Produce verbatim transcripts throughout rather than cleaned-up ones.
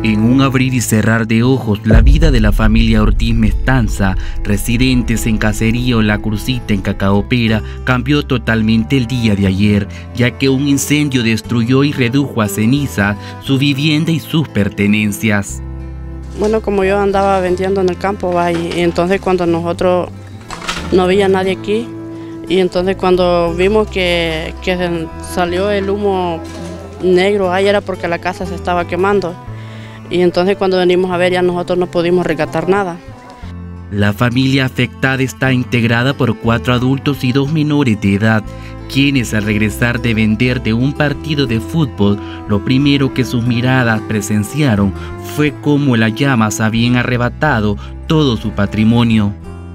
En un abrir y cerrar de ojos, la vida de la familia Ortiz Mestanza, residentes en Caserío La Crucita en Cacaopera, cambió totalmente el día de ayer, ya que un incendio destruyó y redujo a ceniza su vivienda y sus pertenencias. Bueno, como yo andaba vendiendo en el campo, va, y, y entonces cuando nosotros no había nadie aquí, y entonces cuando vimos que, que salió el humo negro, ahí era porque la casa se estaba quemando. Y entonces cuando venimos a ver ya nosotros no pudimos rescatar nada. La familia afectada está integrada por cuatro adultos y dos menores de edad, quienes al regresar de vender de un partido de fútbol, lo primero que sus miradas presenciaron fue cómo las llamas habían arrebatado todo su patrimonio.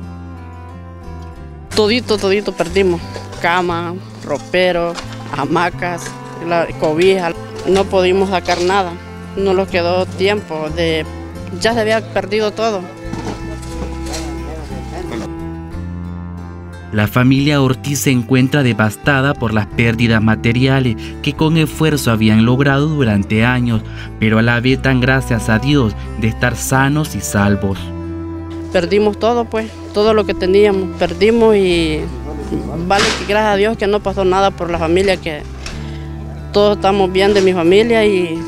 Todito, todito perdimos. Cama, ropero, hamacas, la cobija. No pudimos sacar nada. No nos quedó tiempo, de, ya se había perdido todo. La familia Ortiz se encuentra devastada por las pérdidas materiales que con esfuerzo habían logrado durante años, pero a la vez dan gracias a Dios de estar sanos y salvos. Perdimos todo, pues, todo lo que teníamos, perdimos y vale que gracias a Dios que no pasó nada por la familia, que todos estamos bien de mi familia y...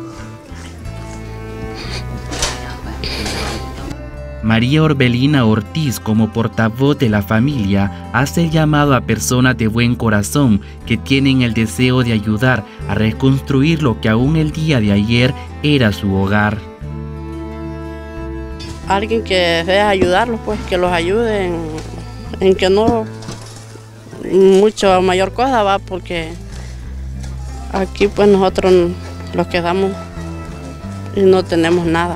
María Orbelina Ortiz, como portavoz de la familia, hace el llamado a personas de buen corazón que tienen el deseo de ayudar a reconstruir lo que aún el día de ayer era su hogar. Alguien que desea ayudarlos, pues que los ayude en, en que no mucho mayor cosa va, porque aquí pues nosotros los quedamos y no tenemos nada.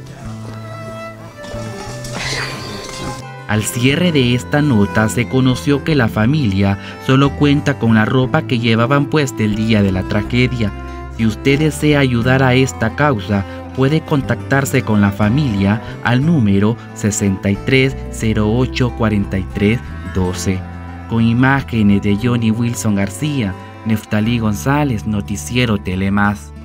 Al cierre de esta nota se conoció que la familia solo cuenta con la ropa que llevaban puesta el día de la tragedia. Si usted desea ayudar a esta causa, puede contactarse con la familia al número sesenta y tres cero ocho cuarenta y tres doce. Con imágenes de Johnny Wilson García, Neftalí González, Noticiero Telemás.